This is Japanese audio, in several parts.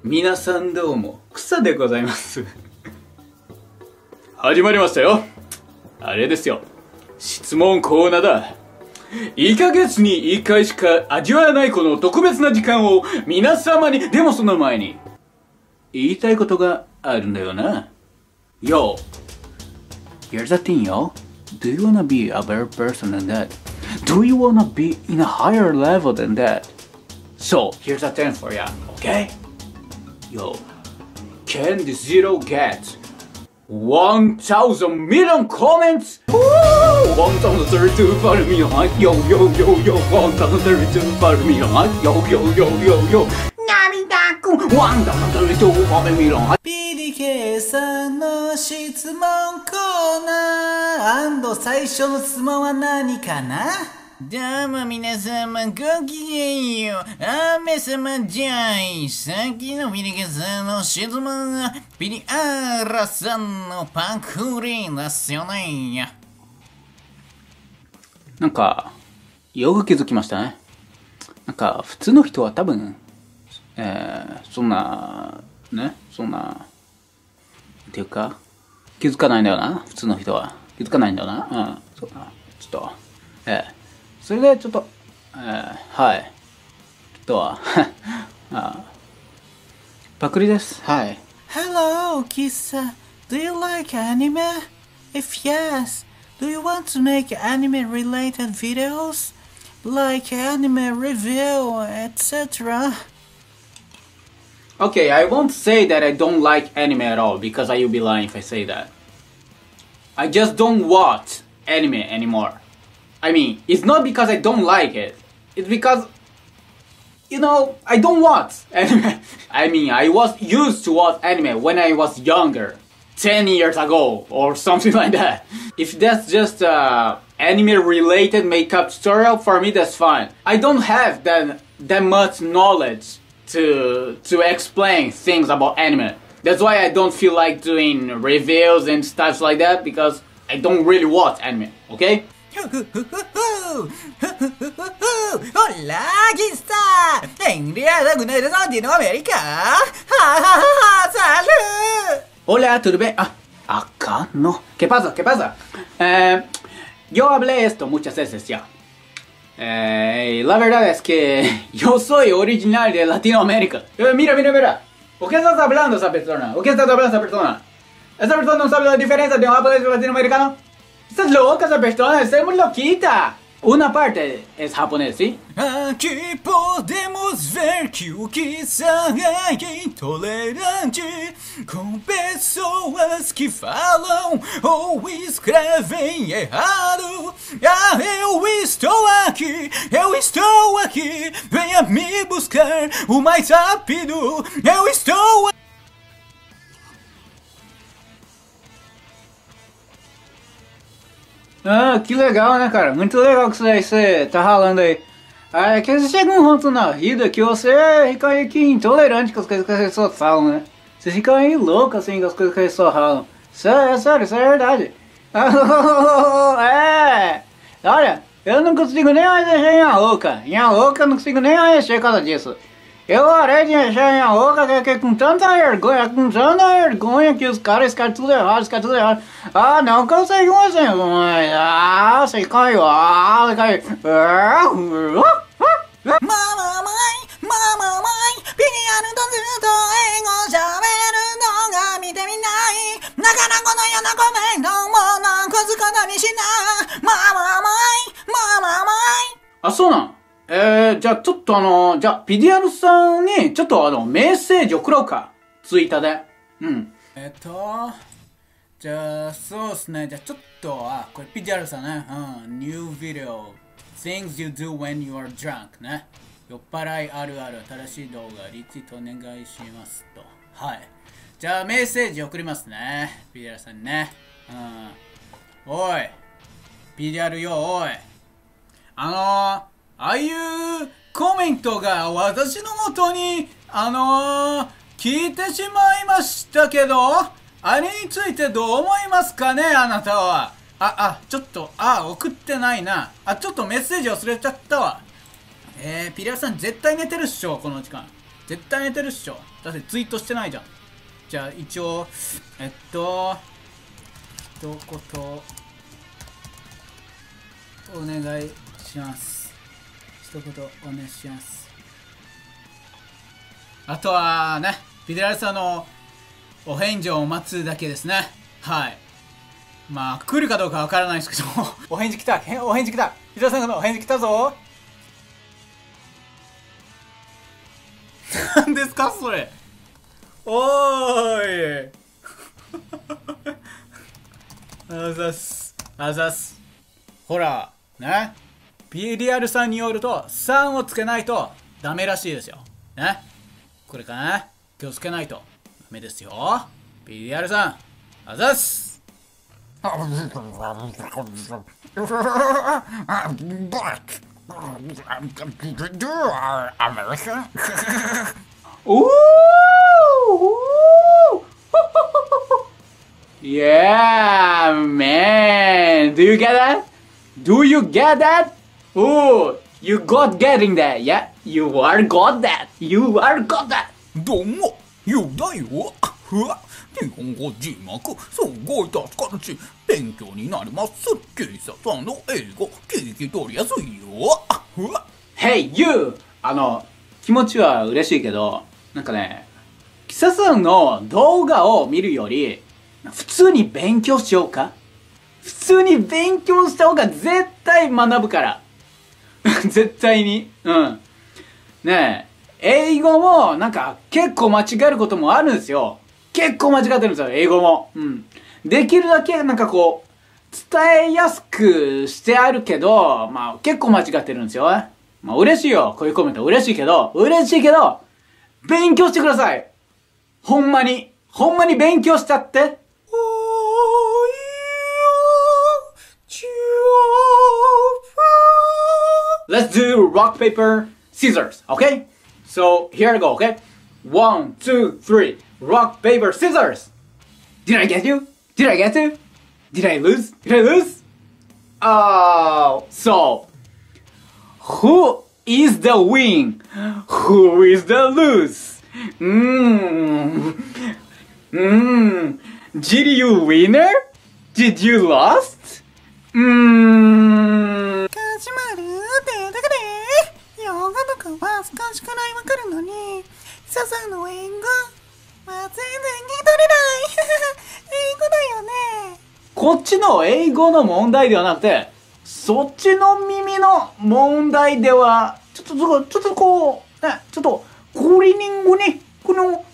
皆さんどうも、草でございます。始まりましたよ。あれですよ。質問コーナーだ。1ヶ月に1回しか味わえないこの特別な時間を皆様に、でもその前に、言いたいことがあるんだよな。Yo, here's the thing, yo. Do you wanna be a better person than that? Do you wanna be in a higher level than that? So, here's a thing for ya, okay? Yo, can the zero get 1,000 million comments? 1,032 follow me on yo yo yo yo 1,032 follow me on yo yo yo yo yo 涙くん1,032 follow me on PDK さんの質問コーナー最初の質問は何かな？どうも皆様ごきげんよう。雨様じゃい。さっきのピリケさんの質問はピリアーラさんのパクリですよね。 なんかよく気づきましたね。なんか普通の人は多分そんなっていうか気づかないんだよな。普通の人は気づかないんだよな。そうだ。ちょっとそれでちょっとはいちょっとパクリです。はい。 Hello, Kissa. Do you like anime? If yes, do you want to make anime related videos? Like anime review, etc. Okay, I won't say that I don't like anime at all because I will be lying if I say that. I just don't watch anime anymore. I mean, it's not because I don't like it. It's because, you know, I don't watch anime. I mean, I was used to watch anime when I was younger. 10 years ago or something like that. If that's just anime related makeup tutorial, for me that's fine. I don't have that much knowledge to explain things about anime. That's why I don't feel like doing reviews and stuff like that because I don't really watch anime, okay? Hola, Kissa. ¿Tendrías alguna de Latinoamérica? ¡Salud! Hola, ¿todo bien? Acá no. ¿Qué pasa? ¿Qué pasa? Yo hablé esto muchas veces ya. La verdad es que yo soy original de Latinoamérica. Mira. ¿Por qué estás hablando esa persona? ¿Por qué estás hablando esa persona? ¿Esa persona no sabe la diferencia de un japonés y un latinoamericano? ¿Estás loca esa persona? ¡Está muy loquita! Una parte es japonés, ¿sí? Aqui podemos ver que o Kissa é intolerante com pessoas que falam ou escrevem errado. Eu estou aqui, venha me buscar o mais rápido. Eu estou aqui. Que legal, né, cara? Muito legal que você tá ralando aí. É que chega um ponto na vida que você fica aí que intolerante com as coisas que as pessoas falam, né? Você fica aí louco assim com as coisas que as pessoas falam. Sério, isso é verdade. Olha, eu não consigo nem mais deixar minha louca. Minha louca eu não consigo nem mais mexer por causa disso. Eu parei de deixar minha louca que com tanta vergonha que os caras tudo errado, não consegui mais, mas você caiu, Mamãe, pedindo tanto em shaberu no ga mite minai. Nakana no yona komento mo nan kozu koto ni shinai. Mamãe. そうなん。じゃあちょっとじゃあピディアルさんにちょっとメッセージ送ろうか。ツイッターで。 じゃあそうっすね。じゃあちょっとこれピディアルさんね。New video Things you do when you are drunk ね。酔っ払いあるある正しい動画リツイートお願いしますと。はい。じゃあメッセージ送りますね。ピディアルさんにね。おいピディアルよおい。ああいうコメントが私のもとに聞いてしまいましたけど、あれについてどう思いますかね、あなたは。ちょっと送ってないな。ちょっとメッセージ忘れちゃったわ。ピリアさん絶対寝てるっしょこの時間。 絶対寝てるっしょ。だってツイートしてないじゃん。じゃあ一応一言お願いします。一言お願いします。あとはね、ビデラルさんのお返事を待つだけですね。はい。まあ来るかどうかわからないですけどお返事来た、お返事来た、ビデラルさんのお返事来たぞ。何ですかそれ。おーいあざすあざす。ほらね、ビデラルさんによると3をつけないとダメらしいですよね。これかな、気をつけないとダメですよ。ビデラルさんあざす。 Ooh! Yeah, man. Do you get that? Do you get that? Ooh, you got getting that. Yeah, you are got that. You are got that. どうも、よだよ。日本語字幕、すごい助かるし、勉強になります。警察さんの英語、聞き取りやすいよ。 Hey, you! 気持ちは嬉しいけど、なんかね、キサさんの動画を見るより、普通に勉強しようか？普通に勉強した方が絶対学ぶから。絶対に。うん。ねえ、英語もなんか結構間違えることもあるんですよ。結構間違ってるんですよ、英語も。うん。できるだけなんかこう、伝えやすくしてあるけど、まあ結構間違ってるんですよ。まあ嬉しいよ。こういうコメント嬉しいけど、勉強してください。ほんまに勉強しちゃって。Let's do rock, paper, scissors, okay? So here I go, okay? 1, 2, 3, rock, paper, scissors! Did I get you? Did I get you? Did I lose? Oh, so who is the win? Who is the lose? Did you winner? Did you lost? 始まるってだからヨガとかは少しくらいわかるのに、ささの英語は全然聞き取れない英語だよね。 こっちの英語の問題ではなくて、そっちの耳の問題では、ちょっとこう、ね、ちょっとコーリニングに、こ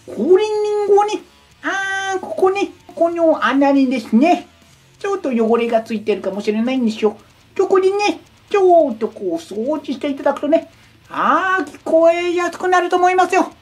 この穴にですね、ちょっと汚れがついてるかもしれないんですよ。そこにね、ちょっとこう掃除していただくとね、聞こえやすくなると思いますよ。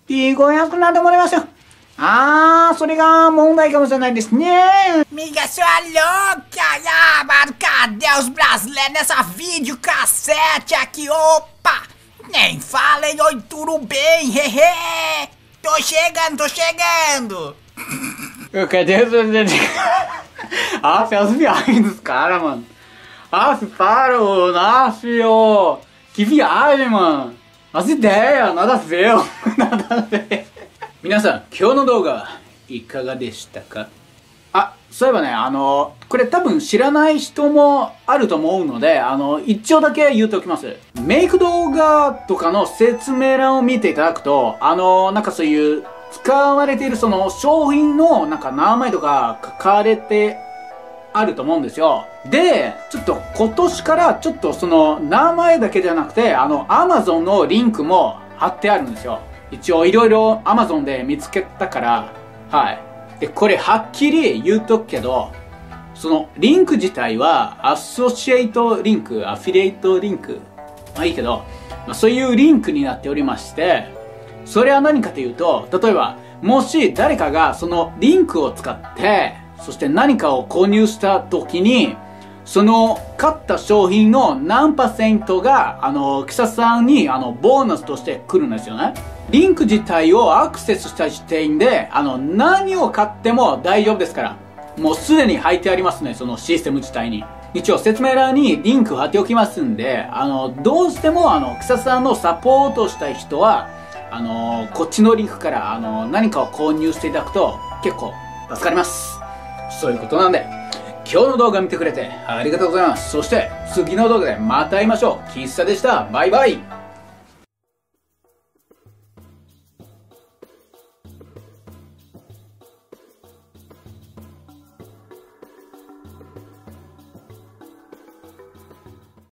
それが問題かもしれないですné? Miga sua louca, mano, cadê os brasileiros nessa videocassete aqui? Opa! Nem falem, oi, tudo bem, hehe! Tô chegando! Cadê você? As viagens dos caras, mano. Para, filho. Que viagem, mano. As ideias, nada a ver. 皆さん、今日の動画いかがでしたか？そういえばね、これ多分知らない人もあると思うので、一応だけ言っておきます。メイク動画とかの説明欄を見ていただくと、なんかそういう使われているその商品のなんか名前とか書かれてあると思うんですよ。で、ちょっと今年からちょっとその名前だけじゃなくて、Amazon のリンクも貼ってあるんですよ。一応いろいろ Amazon で見つけたから、はい。で、これはっきり言うとくけど、そのリンク自体はアソシエイトリンク、アフィリエイトリンク、まあいいけど、そういうリンクになっておりまして、それは何かというと、例えば、もし誰かがそのリンクを使って、そして何かを購入した時に、その買った商品の何%が、キサさんにボーナスとして来るんですよね。リンク自体をアクセスした時点で、何を買っても大丈夫ですから。もうすでに入ってありますね、そのシステム自体に。一応説明欄にリンク貼っておきますんで、どうしてもキサさんのサポートしたい人は、 こっちのリンクから、何かを購入していただくと結構助かります。そういうことなんで、今日の動画見てくれてありがとうございます。そして次の動画でまた会いましょう。喫茶でした。バイバイ。